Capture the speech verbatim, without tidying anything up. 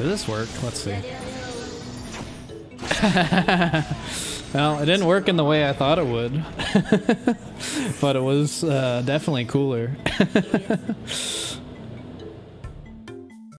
Does this work? Let's see. Well, it didn't work in the way I thought it would. But it was uh, definitely cooler.